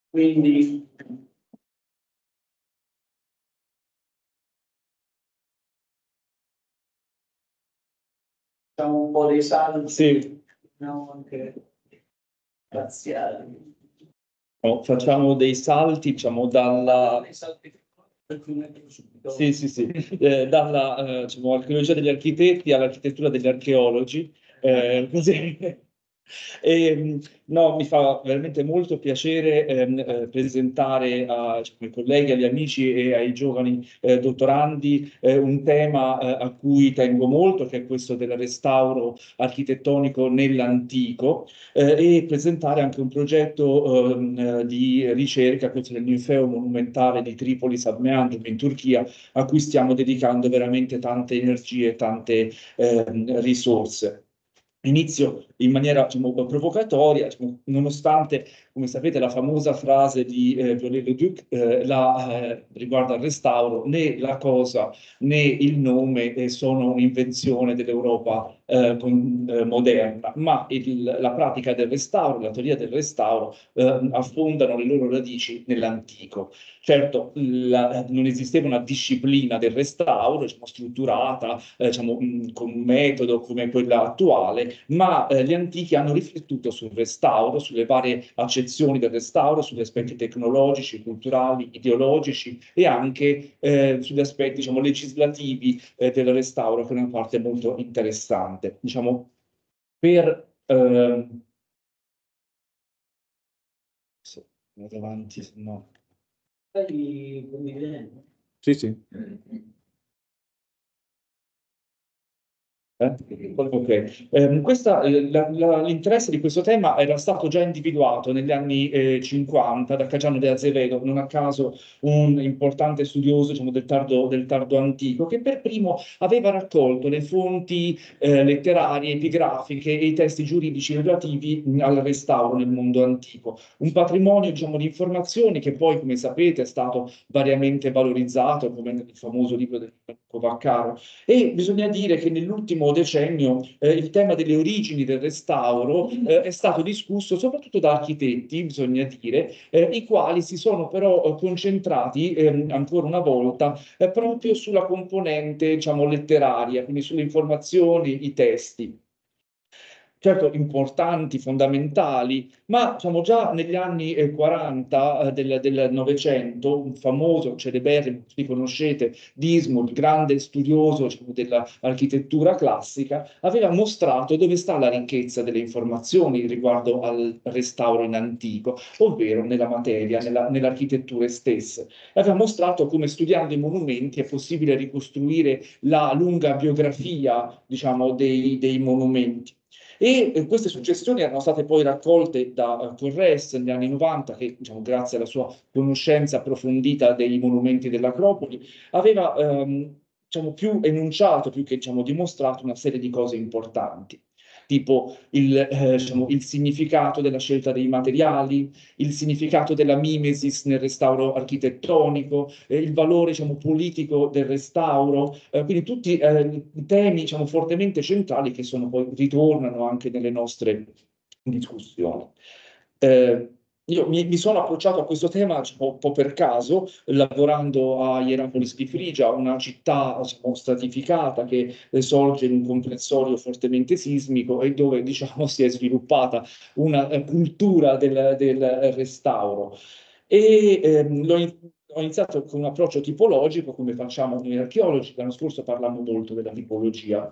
Quindi facciamo un po' dei salti, sì. no, anche razziali. Facciamo dei salti, diciamo, dalla... Dei salti Sì, sì, sì. Dalla diciamo, archeologia degli architetti all'architettura degli archeologi. Così. No, mi fa veramente molto piacere presentare diciamo, ai colleghi, agli amici e ai giovani dottorandi un tema a cui tengo molto, che è questo del restauro architettonico nell'antico, e presentare anche un progetto di ricerca, questo del Ninfeo Monumentale di Tripoli Submeandrum in Turchia, a cui stiamo dedicando veramente tante energie, tante risorse. Inizio in maniera diciamo, provocatoria, diciamo, nonostante, come sapete, la famosa frase di Viollet-le-Duc riguardo al restauro, né la cosa né il nome sono un'invenzione dell'Europa moderna, ma la pratica del restauro, la teoria del restauro affondano le loro radici nell'antico. Certo, non esisteva una disciplina del restauro, diciamo, strutturata, diciamo, con un metodo come quella attuale, ma gli antichi hanno riflettuto sul restauro, sulle varie accezioni del restauro, sugli aspetti tecnologici, culturali, ideologici e anche sugli aspetti, diciamo, legislativi del restauro, che è una parte molto interessante. Diciamo, per... sì, vado avanti, se no... Sì, sì. Ok. L'interesse di questo tema era stato già individuato negli anni 50 da Caggiano de Azevedo, non a caso un importante studioso, diciamo, del tardo antico, che per primo aveva raccolto le fonti letterarie, epigrafiche e i testi giuridici relativi al restauro nel mondo antico. Un patrimonio, diciamo, di informazioni che poi, come sapete, è stato variamente valorizzato, come nel famoso libro del Vaccaro. E bisogna dire che nell'ultimo decennio il tema delle origini del restauro è stato discusso soprattutto da architetti, bisogna dire, i quali si sono però concentrati ancora una volta proprio sulla componente, diciamo, letteraria, quindi sulle informazioni, i testi. Certo, importanti, fondamentali, ma diciamo, già negli anni 40 del Novecento, un famoso, celeberrimo, tutti conoscete, Dismund, grande studioso diciamo, dell'architettura classica, aveva mostrato dove sta la ricchezza delle informazioni riguardo al restauro in antico, ovvero nella materia, nelle architetture stesse. Aveva mostrato come studiando i monumenti è possibile ricostruire la lunga biografia, diciamo, dei monumenti. E queste suggestioni erano state poi raccolte da Torres negli anni 90, che diciamo, grazie alla sua conoscenza approfondita dei monumenti dell'Acropoli, aveva diciamo, più enunciato, più che diciamo, dimostrato una serie di cose importanti, tipo diciamo, il significato della scelta dei materiali, il significato della mimesis nel restauro architettonico, il valore diciamo, politico del restauro, quindi tutti temi diciamo, fortemente centrali che sono poi ritornano anche nelle nostre discussioni. Io mi sono approcciato a questo tema diciamo, un po' per caso, lavorando a Hierapolis di Frigia, una città diciamo, stratificata che sorge in un comprensorio fortemente sismico e dove diciamo, si è sviluppata una cultura del restauro. E ho iniziato con un approccio tipologico, come facciamo noi archeologi. L'anno scorso parlammo molto della tipologia.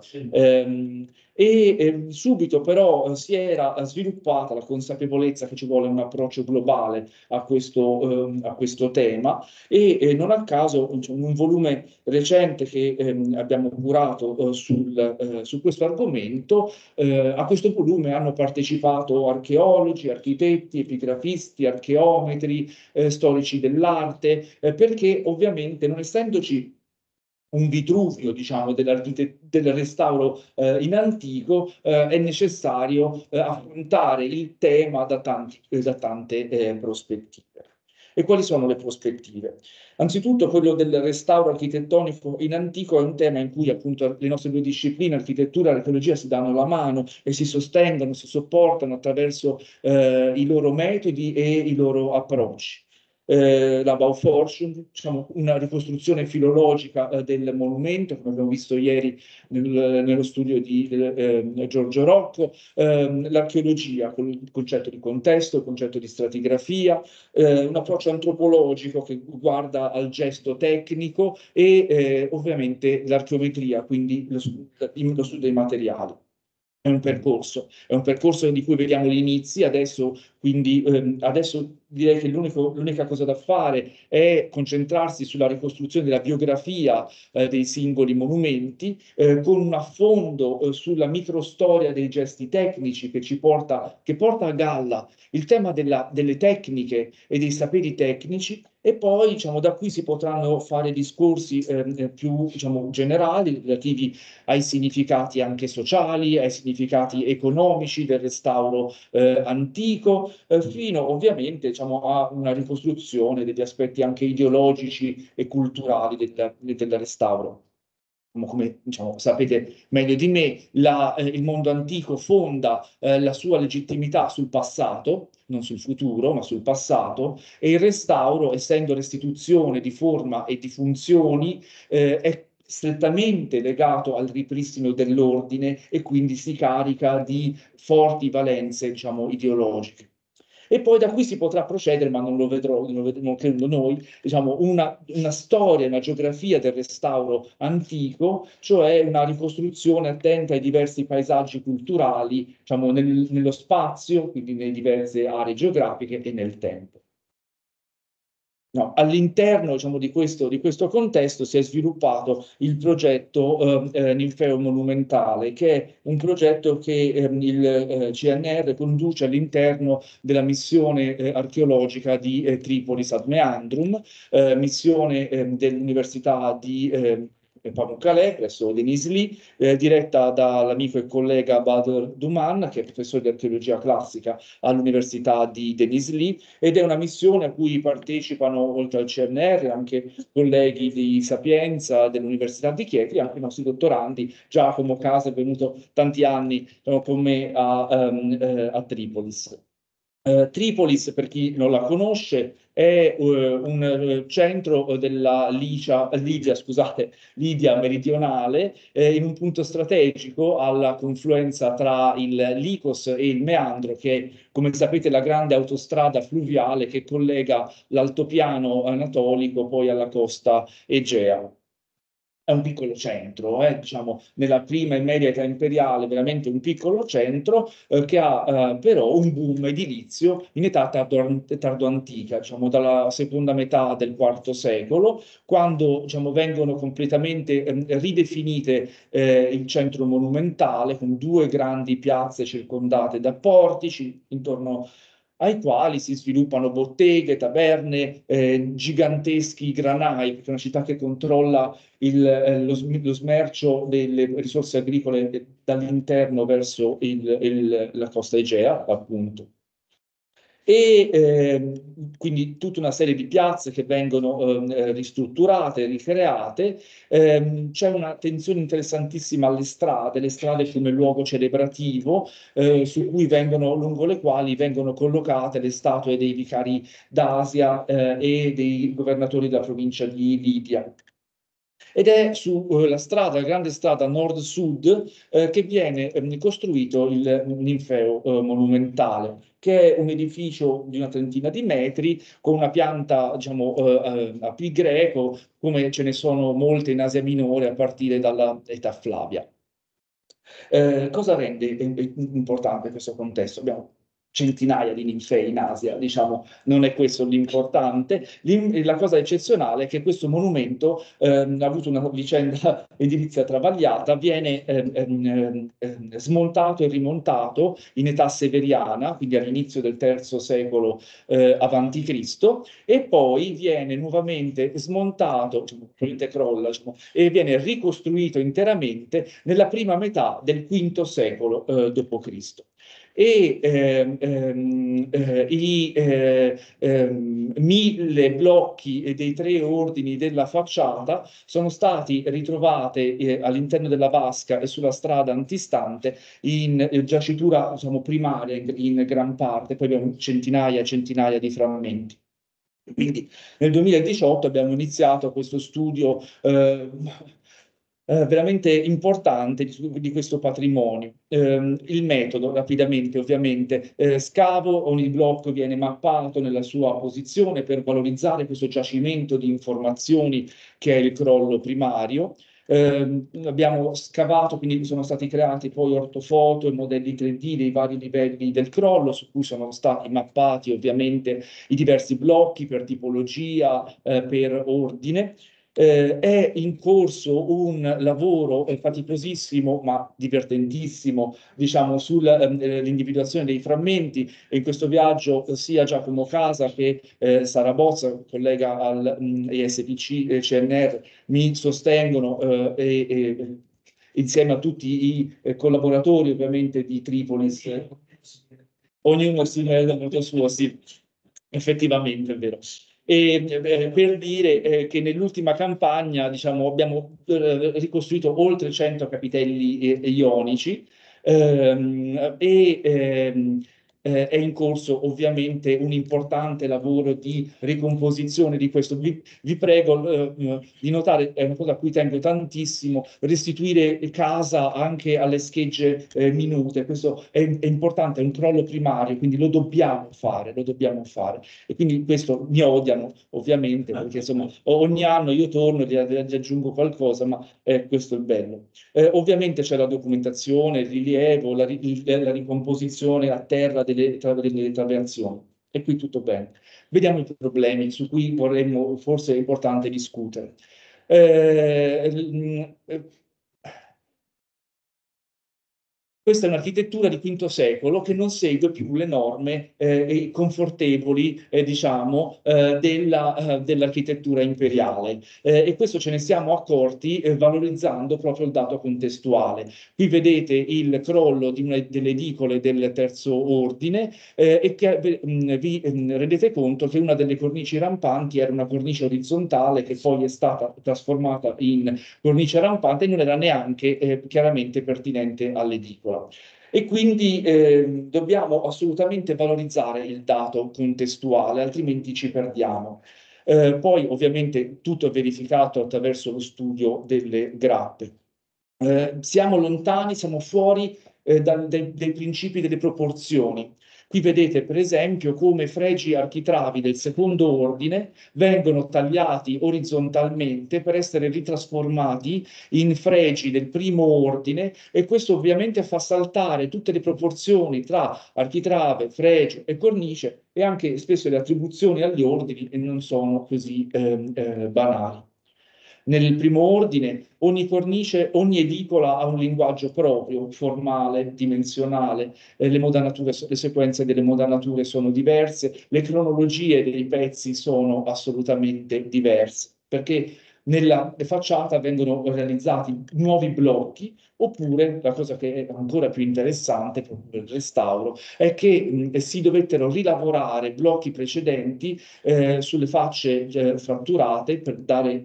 Subito però si era sviluppata la consapevolezza che ci vuole un approccio globale a questo tema e non a caso in un volume recente che abbiamo curato su questo argomento, a questo volume hanno partecipato archeologi, architetti, epigrafisti, archeometri, storici dell'arte, perché ovviamente non essendoci un Vitruvio, diciamo, del restauro in antico, è necessario affrontare il tema da tante prospettive. E quali sono le prospettive? Anzitutto quello del restauro architettonico in antico è un tema in cui appunto le nostre due discipline, architettura e archeologia, si danno la mano e si sostengono, si sopportano attraverso i loro metodi e i loro approcci. La Bauforschung, diciamo, una ricostruzione filologica del monumento, come abbiamo visto ieri nello studio di Giorgio Rocco, l'archeologia con il concetto di contesto, il concetto di stratigrafia, un approccio antropologico che guarda al gesto tecnico e ovviamente l'archeometria, quindi lo studio dei materiali. È un percorso di cui vediamo gli inizi, adesso, quindi adesso direi che l'unica cosa da fare è concentrarsi sulla ricostruzione della biografia dei singoli monumenti, con un affondo sulla microstoria dei gesti tecnici che porta a galla il tema delle tecniche e dei saperi tecnici, e poi diciamo, da qui si potranno fare discorsi più diciamo, generali relativi ai significati anche sociali, ai significati economici del restauro antico, fino ovviamente diciamo, a una ricostruzione degli aspetti anche ideologici e culturali del restauro. Come diciamo, sapete meglio di me, il mondo antico fonda la sua legittimità sul passato, non sul futuro, ma sul passato, e il restauro, essendo restituzione di forma e di funzioni, è strettamente legato al ripristino dell'ordine e quindi si carica di forti valenze, diciamo, ideologiche. E poi da qui si potrà procedere, ma non lo vedrò, non credo noi, diciamo, una storia, una geografia del restauro antico, cioè una ricostruzione attenta ai diversi paesaggi culturali, diciamo, nello spazio, quindi nelle diverse aree geografiche e nel tempo. No, all'interno diciamo, di questo contesto si è sviluppato il progetto Ninfeo Monumentale, che è un progetto che il CNR conduce all'interno della missione archeologica di Tripolis ad Meandrum, missione dell'Università di Pamukkale, presso l'Enisli, diretta dall'amico e collega Badr Duman, che è professore di archeologia classica all'Università di Denizli, ed è una missione a cui partecipano, oltre al CNR, anche colleghi di Sapienza, dell'Università di Chieti, anche i nostri dottorandi. Giacomo Casa è venuto tanti anni con me a Tripolis. Tripolis, per chi non la conosce, è un centro della Lidia meridionale, in un punto strategico alla confluenza tra il Lycos e il Meandro, che come sapete è la grande autostrada fluviale che collega l'altopiano anatolico poi alla costa Egea. È un piccolo centro, diciamo, nella prima e media età imperiale, veramente un piccolo centro che ha però un boom edilizio in età tardo-antica, diciamo, dalla seconda metà del IV secolo, quando diciamo, vengono completamente ridefinite il centro monumentale con due grandi piazze circondate da portici intorno ai quali si sviluppano botteghe, taverne, giganteschi granai, perché è una città che controlla lo smercio delle risorse agricole dall'interno verso la costa Egea, appunto. E quindi tutta una serie di piazze che vengono ristrutturate, ricreate. C'è un'attenzione interessantissima alle le strade come luogo celebrativo, lungo le quali vengono collocate le statue dei vicari d'Asia e dei governatori della provincia di Libia. Ed è sulla strada, la grande strada nord-sud, che viene costruito il Ninfeo monumentale, che è un edificio di una trentina di metri, con una pianta, diciamo, a pi greco, come ce ne sono molte in Asia Minore a partire dalla età Flavia. Cosa rende importante questo contesto? Abbiamo centinaia di ninfei in Asia, diciamo, non è questo l'importante. La cosa eccezionale è che questo monumento ha avuto una vicenda edilizia travagliata, viene smontato e rimontato in età severiana, quindi all'inizio del III secolo avanti Cristo, e poi viene nuovamente smontato, diciamo, crolla, diciamo, e viene ricostruito interamente nella prima metà del V secolo d.C. e i 1000 blocchi dei 3 ordini della facciata sono stati ritrovati all'interno della vasca e sulla strada antistante in giacitura, diciamo, primaria in gran parte, poi abbiamo centinaia e centinaia di frammenti. Quindi nel 2018 abbiamo iniziato questo studio veramente importante di questo patrimonio. Il metodo, rapidamente, ovviamente, scavo, ogni blocco viene mappato nella sua posizione per valorizzare questo giacimento di informazioni che è il crollo primario. Abbiamo scavato, quindi sono stati creati poi ortofoto e modelli 3D dei vari livelli del crollo, su cui sono stati mappati ovviamente i diversi blocchi per tipologia, per ordine. È in corso un lavoro faticosissimo ma divertentissimo, diciamo, sull'individuazione dei frammenti. E in questo viaggio sia Giacomo Casa che Sara Bozza, collega al ESPC CNR, mi sostengono insieme a tutti i collaboratori ovviamente di Tripolis. Ognuno si mette il modo suo, sì, effettivamente è vero. Per dire che nell'ultima campagna, diciamo, abbiamo ricostruito oltre 100 capitelli ionici, è in corso ovviamente un importante lavoro di ricomposizione di questo. Vi prego di notare, è una cosa a cui tengo tantissimo, restituire casa anche alle schegge minute. Questo è importante, è un crollo primario, quindi lo dobbiamo fare, lo dobbiamo fare. E quindi questo mi odiano, ovviamente, perché insomma ogni anno io torno e gli aggiungo qualcosa, ma questo è il bello. Ovviamente c'è la documentazione, il rilievo, la ricomposizione a terra delle trabeazioni. E qui tutto bene. Vediamo i problemi su cui vorremmo, forse è importante discutere. Questa è un'architettura di V secolo che non segue più le norme confortevoli, diciamo, dell'architettura imperiale. E questo ce ne siamo accorti valorizzando proprio il dato contestuale. Qui vedete il crollo di una delle edicole del terzo ordine e che vi rendete conto che una delle cornici rampanti era una cornice orizzontale che poi è stata trasformata in cornice rampante e non era neanche chiaramente pertinente all'edicola. E quindi dobbiamo assolutamente valorizzare il dato contestuale, altrimenti ci perdiamo. Poi ovviamente tutto è verificato attraverso lo studio delle grappe. Siamo lontani, siamo fuori dai principi delle proporzioni. Qui vedete per esempio come fregi architravi del secondo ordine vengono tagliati orizzontalmente per essere ritrasformati in fregi del primo ordine e questo ovviamente fa saltare tutte le proporzioni tra architrave, fregio e cornice e anche spesso le attribuzioni agli ordini non sono così banali. Nel primo ordine, ogni cornice, ogni edicola ha un linguaggio proprio, formale, dimensionale, le sequenze delle modanature sono diverse, le cronologie dei pezzi sono assolutamente diverse, perché nella facciata vengono realizzati nuovi blocchi, oppure la cosa che è ancora più interessante per il restauro è che si dovettero rilavorare blocchi precedenti sulle facce fratturate per dare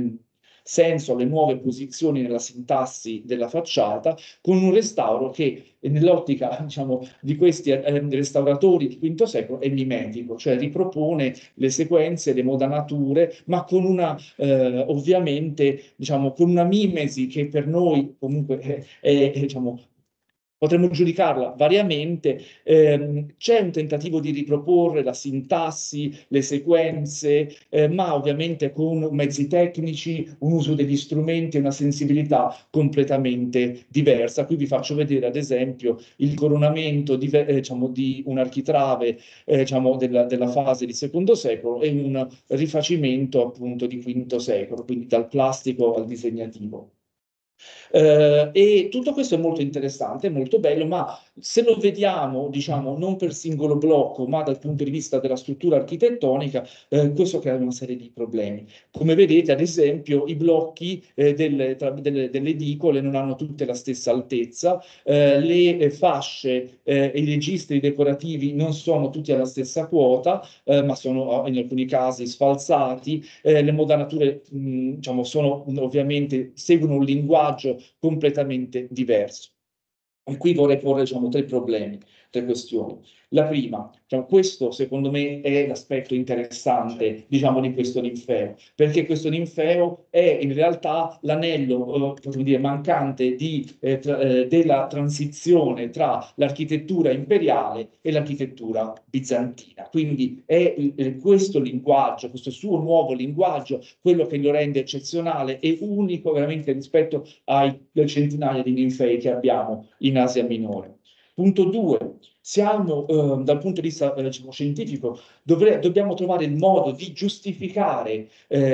senso alle nuove posizioni nella sintassi della facciata, con un restauro che nell'ottica, diciamo, di questi restauratori di V secolo è mimetico, cioè ripropone le sequenze, le modanature, ma con una, ovviamente, diciamo, con una mimesi che per noi comunque diciamo, potremmo giudicarla variamente, c'è un tentativo di riproporre la sintassi, le sequenze, ma ovviamente con mezzi tecnici, un uso degli strumenti e una sensibilità completamente diversa. Qui vi faccio vedere ad esempio il coronamento diciamo, di un architrave diciamo, della fase di secondo secolo e un rifacimento appunto di V secolo, quindi dal plastico al disegnativo. E tutto questo è molto interessante, molto bello, ma se lo vediamo, diciamo, non per singolo blocco, ma dal punto di vista della struttura architettonica, questo crea una serie di problemi. Come vedete, ad esempio, i blocchi delle edicole non hanno tutte la stessa altezza, le fasce e i registri decorativi non sono tutti alla stessa quota, ma sono in alcuni casi sfalsati, le modanature, diciamo, sono ovviamente seguono un linguaggio completamente diverso. E qui vorrei porre, diciamo, tre problemi, tre questioni. La prima, diciamo, questo secondo me è l'aspetto interessante, diciamo, di questo ninfeo, perché questo ninfeo è in realtà l'anello, come dire, mancante della transizione tra l'architettura imperiale e l'architettura bizantina. Quindi è questo linguaggio, questo suo nuovo linguaggio, quello che lo rende eccezionale e unico veramente rispetto ai centinaia di ninfei che abbiamo in Asia Minore. Punto 2. Siamo, dal punto di vista diciamo, scientifico, dobbiamo trovare il modo di giustificare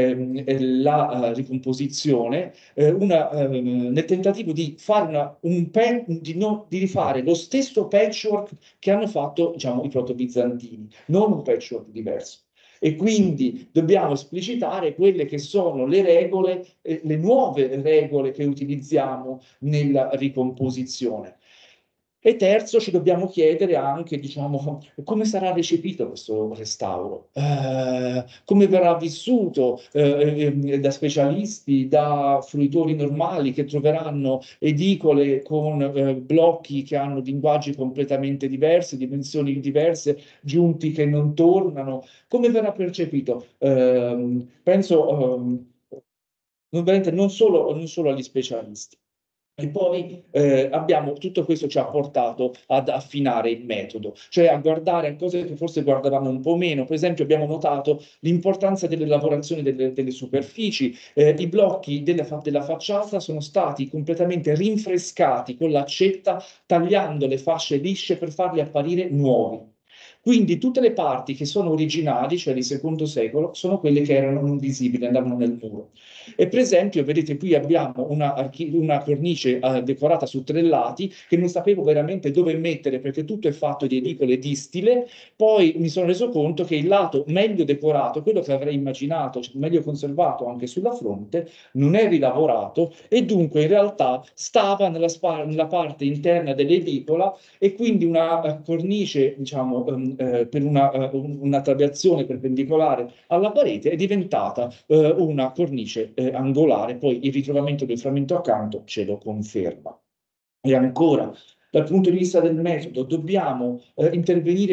la ricomposizione nel tentativo di fare di rifare lo stesso patchwork che hanno fatto diciamo, i proto-bizantini, non un patchwork diverso. E quindi dobbiamo esplicitare quelle che sono le regole, le nuove regole che utilizziamo nella ricomposizione. E terzo, ci dobbiamo chiedere anche, diciamo, come sarà recepito questo restauro, come verrà vissuto da specialisti, da fruitori normali che troveranno edicole con blocchi che hanno linguaggi completamente diversi, dimensioni diverse, giunti che non tornano. Come verrà percepito? Penso veramente non solo agli specialisti. E poi abbiamo, tutto questo ci ha portato ad affinare il metodo, cioè a guardare a cose che forse guardavamo un po' meno. Per esempio abbiamo notato l'importanza delle lavorazioni delle superfici. I blocchi della facciata sono stati completamente rinfrescati con l'accetta, tagliando le fasce lisce per farli apparire nuovi. Quindi tutte le parti che sono originali, cioè di secondo secolo, sono quelle che erano non visibili, andavano nel muro. E per esempio, vedete qui abbiamo una cornice decorata su tre lati che non sapevo veramente dove mettere perché tutto è fatto di edicole distile. Poi mi sono reso conto che il lato meglio decorato, quello che avrei immaginato, cioè meglio conservato anche sulla fronte, non è rilavorato e dunque in realtà stava nella parte interna dell'edicola e quindi una cornice, diciamo, per una trabeazione perpendicolare alla parete è diventata una cornice angolare, poi il ritrovamento del frammento accanto ce lo conferma. E ancora, dal punto di vista del metodo, dobbiamo intervenire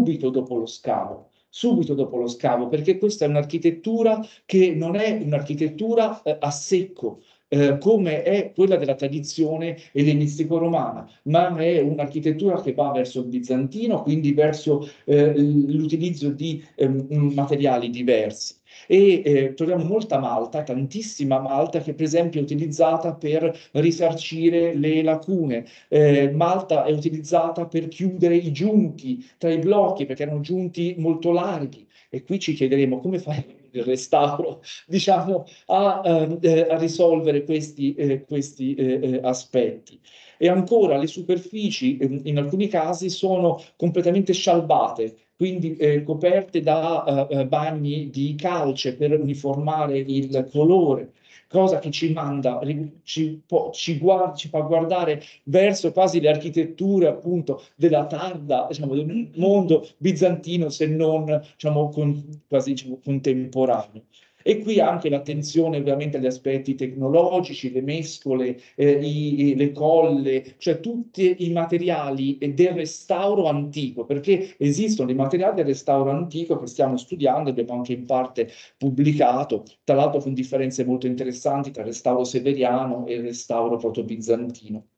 subito dopo lo scavo, perché questa è un'architettura che non è un'architettura a secco, come è quella della tradizione ellenistico-romana, ma è un'architettura che va verso il bizantino, quindi verso l'utilizzo di materiali diversi. E troviamo molta malta, tantissima malta che per esempio è utilizzata per risarcire le lacune. Malta è utilizzata per chiudere i giunti tra i blocchi perché erano giunti molto larghi e qui ci chiederemo come fai il restauro, diciamo, a risolvere questi aspetti. E ancora le superfici in alcuni casi sono completamente scialbate, quindi coperte da bagni di calce per uniformare il colore, cosa che ci manda, ci fa guardare verso quasi le architetture appunto della tarda, diciamo, del mondo bizantino, se non diciamo, quasi diciamo, contemporaneo. E qui anche l'attenzione ovviamente agli aspetti tecnologici, le mescole, le colle, cioè tutti i materiali del restauro antico, perché esistono dei materiali del restauro antico che stiamo studiando, abbiamo anche in parte pubblicato, tra l'altro con differenze molto interessanti tra il restauro severiano e il restauro proto-bizantino.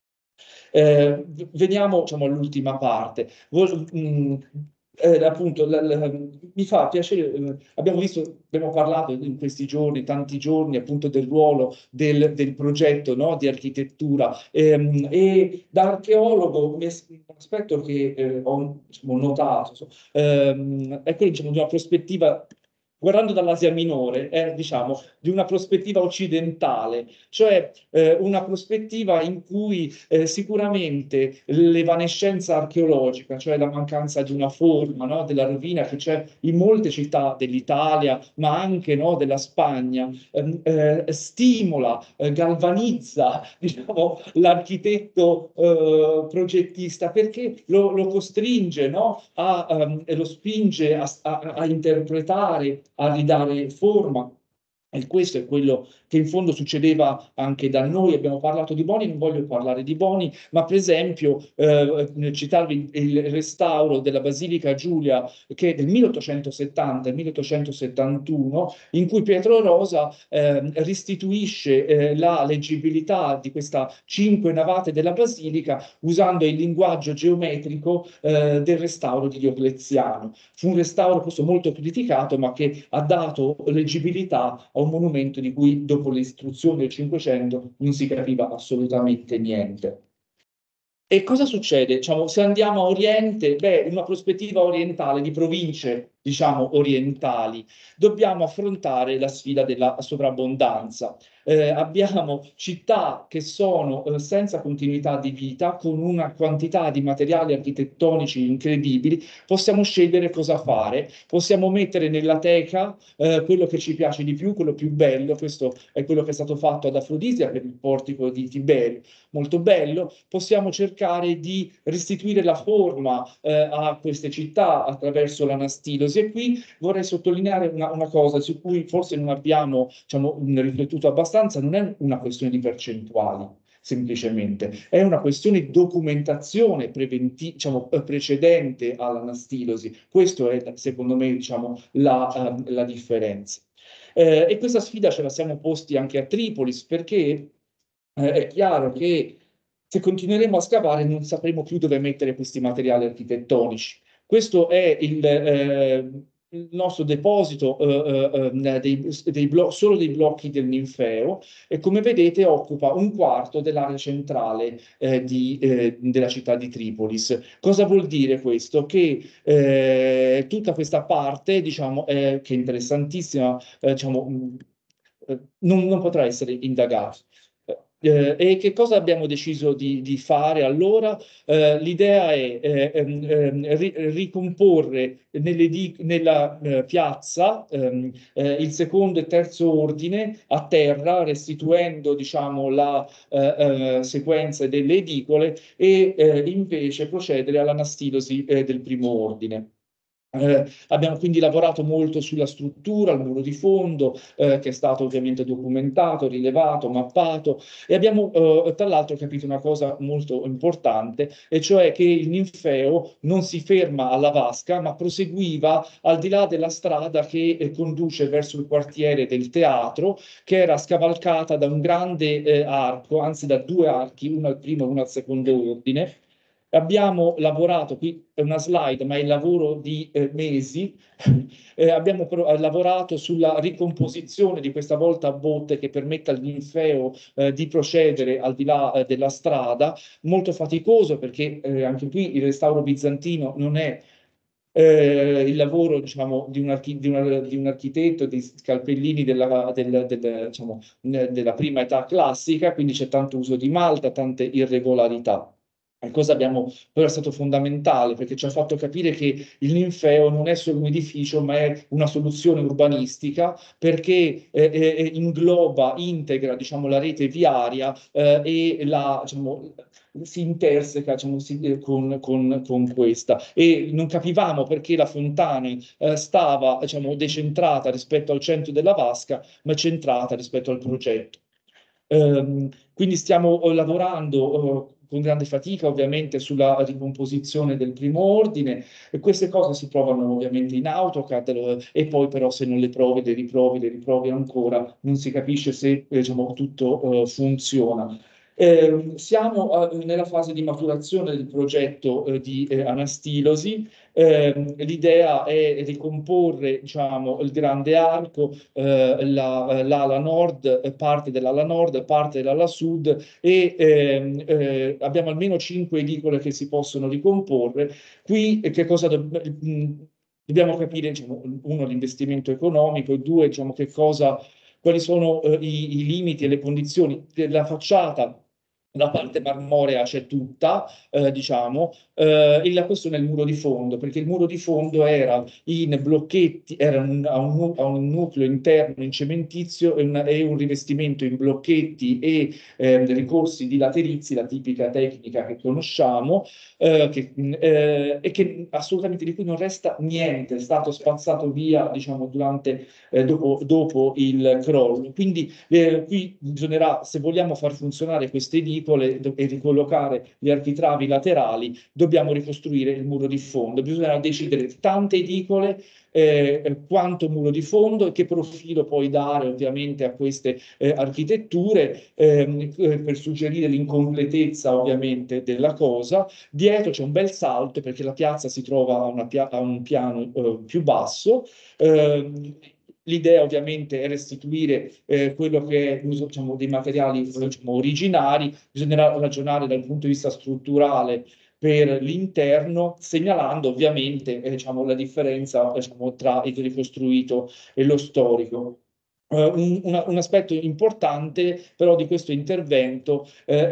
Veniamo diciamo, all'ultima parte. Appunto, mi fa piacere, abbiamo parlato in questi giorni, tanti giorni, appunto del ruolo del progetto no, di architettura e da archeologo un aspetto che ho diciamo, notato è quello diciamo, di una prospettiva guardando dall'Asia Minore, diciamo, di una prospettiva occidentale, cioè una prospettiva in cui sicuramente l'evanescenza archeologica, cioè la mancanza di una forma, no, della rovina che c'è in molte città dell'Italia, ma anche, no, della Spagna, stimola, galvanizza, diciamo, l'architetto progettista perché lo costringe, no, lo spinge a interpretare, a ridare forma. E questo è quello che in fondo succedeva anche da noi. Abbiamo parlato di Boni, non voglio parlare di Boni, ma per esempio citarvi il restauro della Basilica Giulia che è del 1870-1871, in cui Pietro Rosa restituisce la leggibilità di questa 5 navate della Basilica usando il linguaggio geometrico del restauro di Diocleziano. Fu un restauro questo molto criticato, ma che ha dato leggibilità a un monumento di cui dopo le istruzioni del Cinquecento non si capiva assolutamente niente. E cosa succede? Diciamo, se andiamo a Oriente, beh, in una prospettiva orientale di province, diciamo, orientali, dobbiamo affrontare la sfida della sovrabbondanza. Abbiamo città che sono senza continuità di vita, con una quantità di materiali architettonici incredibili. Possiamo scegliere cosa fare, possiamo mettere nella teca quello che ci piace di più, quello più bello. Questo è quello che è stato fatto ad Afrodisia per il portico di Tiberio, molto bello. Possiamo cercare di restituire la forma a queste città attraverso l'anastilosi. E qui vorrei sottolineare una cosa su cui forse non abbiamo, diciamo, riflettuto abbastanza: non è una questione di percentuali semplicemente, è una questione di documentazione diciamo, precedente all'anastilosi. Questo è, secondo me, diciamo, la differenza. E questa sfida ce la siamo posti anche a Tripolis, perché è chiaro che se continueremo a scavare non sapremo più dove mettere questi materiali architettonici. Questo è il nostro deposito solo dei blocchi del Ninfeo, e come vedete occupa un quarto dell'area centrale della città di Tripolis. Cosa vuol dire questo? Che tutta questa parte, diciamo, che è interessantissima, diciamo, non potrà essere indagata. E che cosa abbiamo deciso di fare allora? L'idea è ricomporre nella piazza il secondo e terzo ordine a terra, restituendo, diciamo, la sequenza delle edicole, e invece procedere all'anastilosi del primo ordine. Abbiamo quindi lavorato molto sulla struttura, il muro di fondo, che è stato ovviamente documentato, rilevato, mappato, e abbiamo tra l'altro capito una cosa molto importante, e cioè che il ninfeo non si ferma alla vasca, ma proseguiva al di là della strada che conduce verso il quartiere del teatro, che era scavalcata da un grande arco, anzi da due archi, uno al primo e uno al secondo ordine. Abbiamo lavorato, qui è una slide, ma è il lavoro di mesi. Abbiamo lavorato sulla ricomposizione di questa volta a botte che permetta al ninfeo di procedere al di là della strada, molto faticoso perché anche qui il restauro bizantino non è il lavoro, diciamo, di un architetto, di scalpellini diciamo, della prima età classica, quindi c'è tanto uso di malta, tante irregolarità. E cosa abbiamo, però è stato fondamentale perché ci ha fatto capire che il Ninfeo non è solo un edificio, ma è una soluzione urbanistica, perché ingloba, integra, diciamo, la rete viaria e diciamo, si interseca, diciamo, con questa. E non capivamo perché la fontana stava, diciamo, decentrata rispetto al centro della vasca, ma centrata rispetto al progetto. Quindi stiamo lavorando con grande fatica ovviamente sulla ricomposizione del primo ordine, e queste cose si provano ovviamente in AutoCAD, e poi però se non le riprovi ancora, non si capisce se diciamo, tutto funziona. Siamo nella fase di maturazione del progetto di anastilosi. L'idea è ricomporre, diciamo, il grande arco, l'ala nord, parte dell'ala nord, parte dell'ala sud, e abbiamo almeno 5 edicole che si possono ricomporre. Qui che cosa Dobbiamo capire, diciamo, uno, l'investimento economico, e due, diciamo, quali sono i limiti e le condizioni della facciata. La parte marmorea c'è tutta, diciamo, e la questione è il muro di fondo, perché il muro di fondo era in blocchetti, ha un nucleo interno in cementizio e un rivestimento in blocchetti e ricorsi di laterizi, la tipica tecnica che conosciamo, e che assolutamente di cui non resta niente, è stato spazzato via, diciamo, dopo il crollo. Quindi qui bisognerà, se vogliamo far funzionare queste edicole e ricollocare gli architravi laterali, dobbiamo ricostruire il muro di fondo. Bisognerà decidere tante edicole, quanto muro di fondo e che profilo poi dare ovviamente a queste architetture, per suggerire l'incompletezza ovviamente della cosa. Dietro c'è un bel salto perché la piazza si trova a un piano più basso. L'idea ovviamente è restituire quello che è l'uso, diciamo, dei materiali, diciamo, originari. Bisognerà ragionare dal punto di vista strutturale per l'interno, segnalando ovviamente diciamo, la differenza, diciamo, tra il ricostruito e lo storico. Un aspetto importante però di questo intervento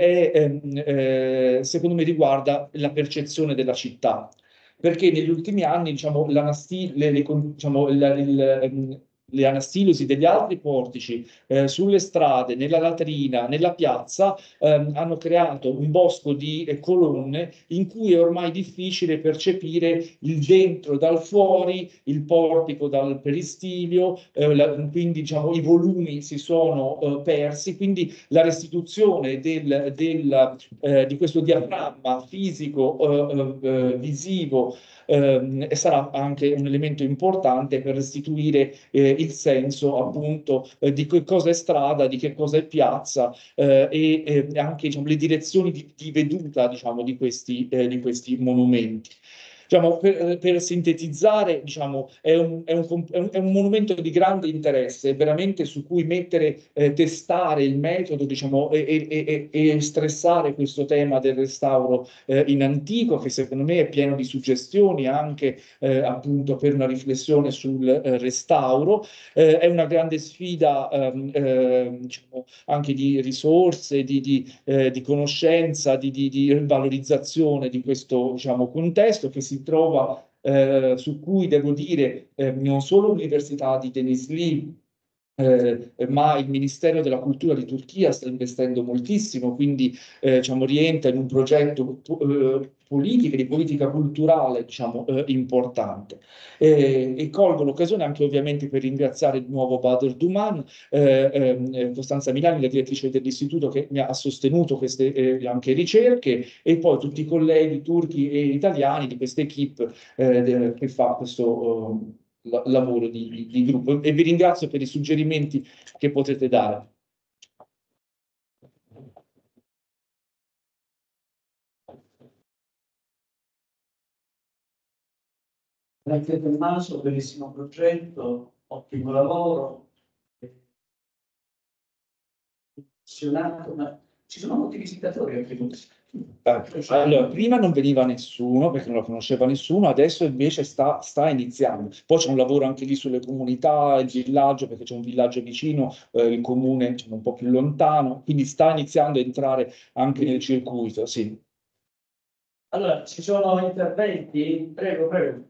secondo me riguarda la percezione della città, perché negli ultimi anni, diciamo, diciamo, le anastilosi degli altri portici sulle strade, nella latrina, nella piazza, hanno creato un bosco di colonne in cui è ormai difficile percepire il dentro dal fuori, il portico dal peristilio, quindi diciamo, i volumi si sono persi, quindi la restituzione di questo diaframma fisico, visivo, e sarà anche un elemento importante per restituire il senso appunto di che cosa è strada, di che cosa è piazza, e anche diciamo, le direzioni di veduta diciamo, di questi monumenti. Diciamo, per sintetizzare, diciamo, è un monumento di grande interesse, veramente su cui testare il metodo, diciamo, e stressare questo tema del restauro in antico, che secondo me è pieno di suggestioni anche appunto per una riflessione sul restauro. È una grande sfida diciamo, anche di risorse, di conoscenza, di valorizzazione di questo diciamo, contesto che si trova, su cui devo dire non solo l'Università di Denizli, ma il Ministero della Cultura di Turchia sta investendo moltissimo, quindi diciamo, rientra in un progetto politico, di politica culturale diciamo, importante. E colgo l'occasione anche ovviamente per ringraziare di nuovo Bader Duman, Costanza Milani, la direttrice dell'istituto che mi ha sostenuto queste anche ricerche, e poi tutti i colleghi turchi e italiani di questa equipe che fa questo lavoro di gruppo, e vi ringrazio per i suggerimenti che potete dare. Grazie Tommaso, bellissimo progetto, ottimo lavoro, appassionato, ma ci sono molti visitatori anche qui. Allora, prima non veniva nessuno perché non lo conosceva nessuno, adesso invece sta iniziando. Poi c'è un lavoro anche lì sulle comunità, il villaggio, perché c'è un villaggio vicino, il comune diciamo, un po' più lontano, quindi sta iniziando a entrare anche nel circuito, sì. Allora, ci sono interventi? Prego, prego.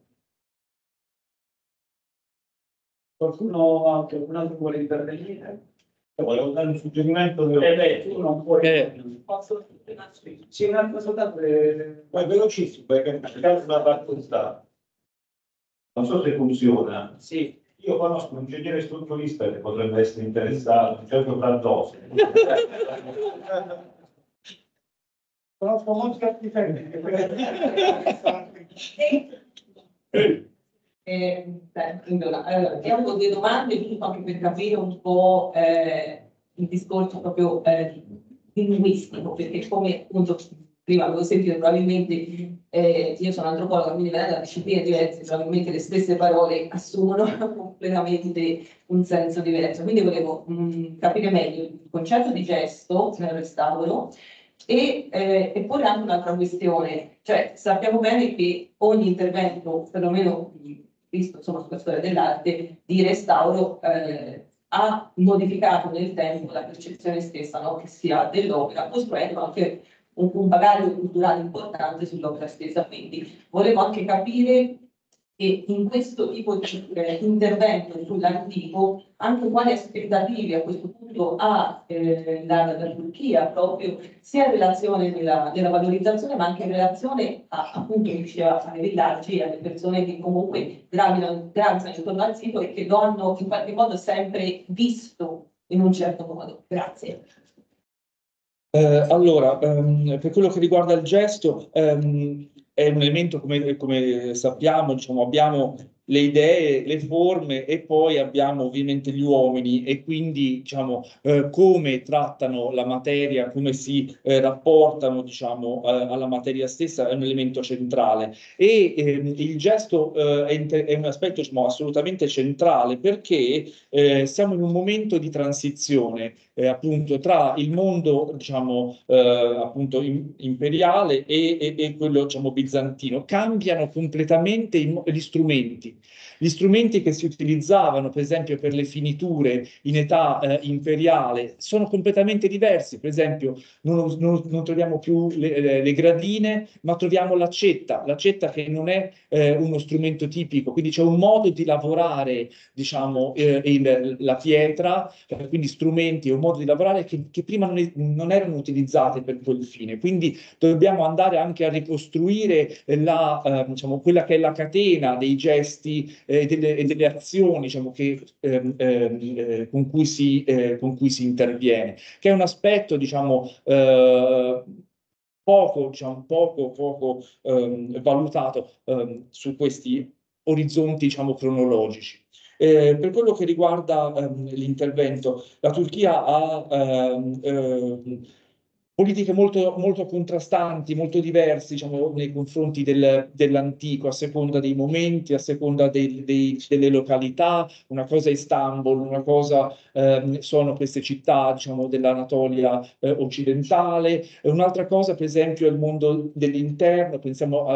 Qualcun altro vuole intervenire? Volevo dare un suggerimento. Tu non puoi. Posso... Sì, un altro soldato. Poi velocissimo, perché c'è una raccontata. Non so se funziona. Sì. Io conosco un ingegnere strutturista che potrebbe essere interessato, Giorgio Brandossi. Conosco molti architetti allora, ti ho due domande giusto anche per capire un po' il discorso proprio linguistico, perché come appunto prima avevo sentito probabilmente io sono antropologa, quindi venendo da discipline diverse, probabilmente le stesse parole assumono completamente un senso diverso. Quindi volevo capire meglio il concetto di gesto nel restauro. E poi anche un'altra questione, cioè sappiamo bene che ogni intervento, perlomeno visto insomma sulla storia dell'arte, di restauro, ha modificato nel tempo la percezione stessa, no, che si ha dell'opera, costruendo anche un bagaglio culturale importante sull'opera stessa. Quindi volevo anche capire che in questo tipo di intervento sull'antico, anche quali aspettative a questo punto ha la Turchia, proprio sia in relazione nella valorizzazione, ma anche in relazione appunto, ai villaggi e alle persone che comunque gravitano intorno al sito e che lo hanno in qualche modo sempre visto in un certo modo. Grazie. Allora, per quello che riguarda il gesto, è un elemento, come sappiamo, diciamo, abbiamo le idee, le forme e poi abbiamo ovviamente gli uomini e quindi diciamo, come trattano la materia, come si rapportano diciamo, alla materia stessa è un elemento centrale e il gesto è un aspetto diciamo, assolutamente centrale perché siamo in un momento di transizione appunto tra il mondo diciamo, appunto imperiale e quello diciamo, bizantino. Cambiano completamente gli strumenti. Gli strumenti che si utilizzavano, per esempio, per le finiture in età imperiale sono completamente diversi. Per esempio, non troviamo più le gradine, ma troviamo l'accetta che non è uno strumento tipico, quindi c'è un modo di lavorare, diciamo, la pietra, quindi strumenti, un modo di lavorare che prima non erano utilizzati per quel fine. Quindi dobbiamo andare anche a ricostruire diciamo, quella che è la catena dei gesti e delle azioni diciamo, con cui si interviene, che è un aspetto diciamo, poco valutato su questi orizzonti diciamo, cronologici. Per quello che riguarda l'intervento, la Turchia ha politiche molto contrastanti, molto diverse diciamo, nei confronti dell'antico, a seconda dei momenti, a seconda delle località. Una cosa è Istanbul, una cosa sono queste città diciamo, dell'Anatolia occidentale, e un'altra cosa per esempio è il mondo dell'interno, pensiamo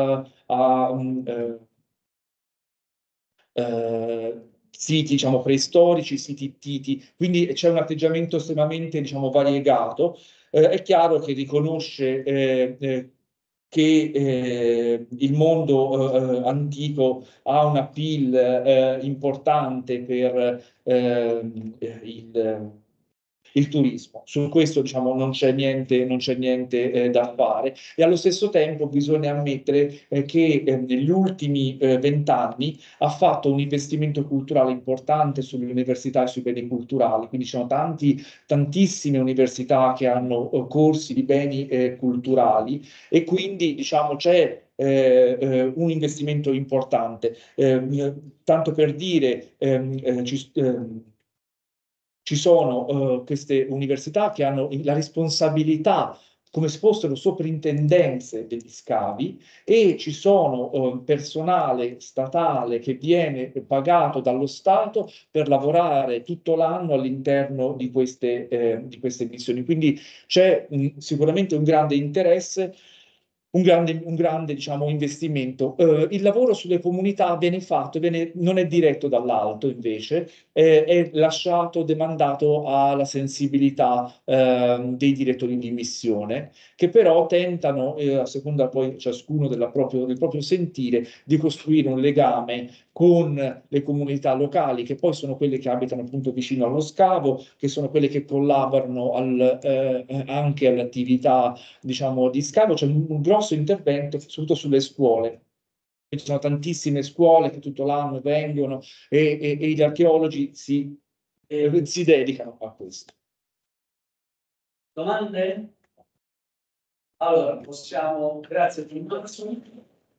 siti diciamo, preistorici, siti ittiti, quindi c'è un atteggiamento estremamente diciamo, variegato. È chiaro che riconosce che il mondo antico ha un appeal importante per il turismo. Su questo diciamo, non c'è niente da fare e allo stesso tempo bisogna ammettere che negli ultimi 20 anni ha fatto un investimento culturale importante sulle università e sui beni culturali, quindi ci sono tantissime università che hanno corsi di beni culturali e quindi diciamo c'è un investimento importante. Tanto per dire, ci sono queste università che hanno la responsabilità come se fossero soprintendenze degli scavi e ci sono personale statale che viene pagato dallo Stato per lavorare tutto l'anno all'interno di queste missioni. Quindi c'è sicuramente un grande interesse. Un grande diciamo, investimento. Il lavoro sulle comunità viene fatto, non è diretto dall'alto invece, è lasciato, demandato alla sensibilità dei direttori di missione, che però tentano, a seconda poi ciascuno del proprio sentire, di costruire un legame con le comunità locali, che poi sono quelle che abitano appunto vicino allo scavo, che sono quelle che collaborano anche all'attività diciamo, di scavo. C'è un grosso intervento soprattutto sulle scuole. Ci sono tantissime scuole che tutto l'anno vengono e gli archeologi si dedicano a questo. Domande? Allora, possiamo, grazie per l'introduzione.